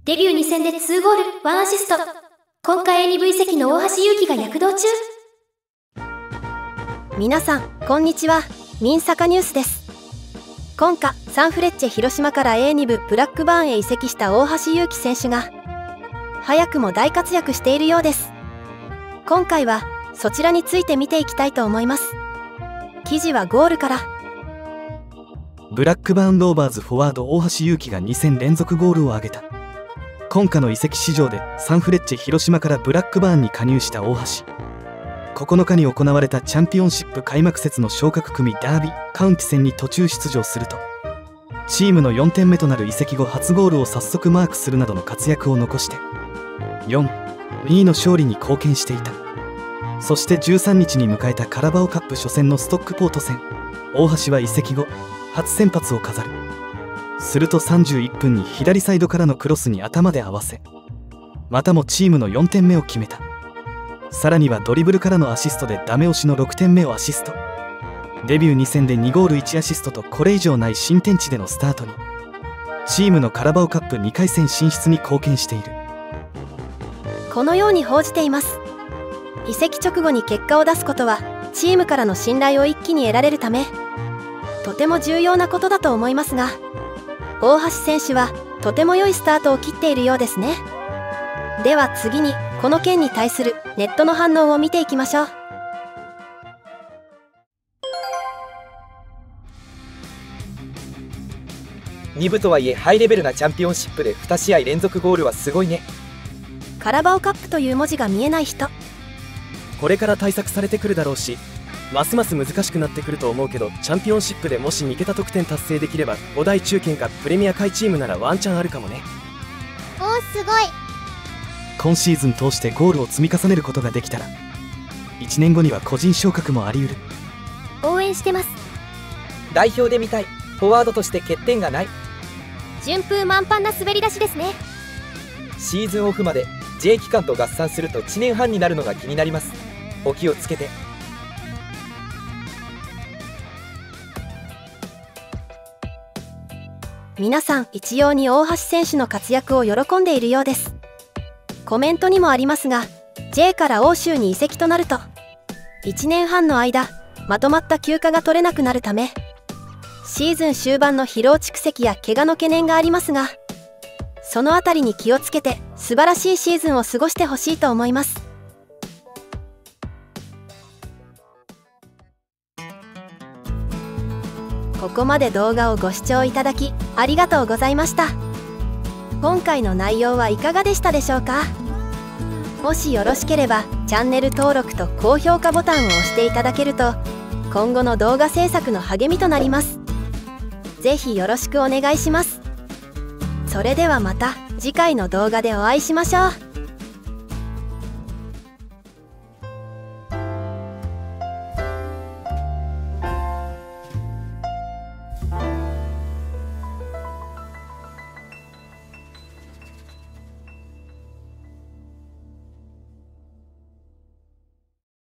デビュー2戦で2ゴール、1アシスト。今回 NV 移籍の大橋優輝が躍動中。 皆さんこんにちは、ミンサカニュースです。今夏サンフレッチェ広島から A2 部ブラックバーンへ移籍した大橋優輝選手が早くも大活躍しているようです。今回はそちらについて見ていきたいと思います。記事はゴールから。 ブラックバーンローバーズフォワード大橋優輝が2戦連続ゴールを挙げた。今夏の移籍市場でサンフレッチェ広島からブラックバーンに加入した大橋。9日に行われたチャンピオンシップ開幕節の昇格組ダービーカウンティ戦に途中出場すると、チームの4点目となる移籍後初ゴールを早速マークするなどの活躍を残して4-2の勝利に貢献していた。そして13日に迎えたカラバオカップ初戦のストックポート戦、大橋は移籍後初先発を飾る。すると31分に左サイドからのクロスに頭で合わせ、またもチームの4点目を決めた。さらにはドリブルからのアシストでダメ押しの6点目をアシスト。デビュー2戦で2ゴール1アシストとこれ以上ない新天地でのスタートに、チームのカラバオカップ2回戦進出に貢献している。 このように報じています。移籍直後に結果を出すことはチームからの信頼を一気に得られるためとても重要なことだと思いますが、大橋選手はとても良いスタートを切っているようですね。では次にこの件に対するネットの反応を見ていきましょう。 2部とはいえハイレベルなチャンピオンシップで2試合連続ゴールはすごいね。 カラバオカップという文字が見えない人、 これから対策されてくるだろうし、ますます難しくなってくると思うけど、チャンピオンシップでもし2桁得点達成できれば5大中堅かプレミア下位チームならワンチャンあるかもね。 おー、すごい。 今シーズン通してゴールを積み重ねることができたら1年後には個人昇格もあり得る。 応援してます。 代表で見たい。フォワードとして欠点がない。 順風満帆な滑り出しですね。 シーズンオフまで J 期間と合算すると1年半になるのが気になります。お気をつけて。 皆さん一様に大橋選手の活躍を喜んでいるようです。コメントにもありますが J から欧州に移籍となると1年半の間まとまった休暇が取れなくなるため、シーズン終盤の疲労蓄積や怪我の懸念がありますが、そのあたりに気をつけて素晴らしいシーズンを過ごしてほしいと思います。ここまで動画をご視聴いただきありがとうございました。今回の内容はいかがでしたでしょうか。もしよろしければチャンネル登録と高評価ボタンを押していただけると今後の動画制作の励みとなります。ぜひよろしくお願いします。それではまた次回の動画でお会いしましょう。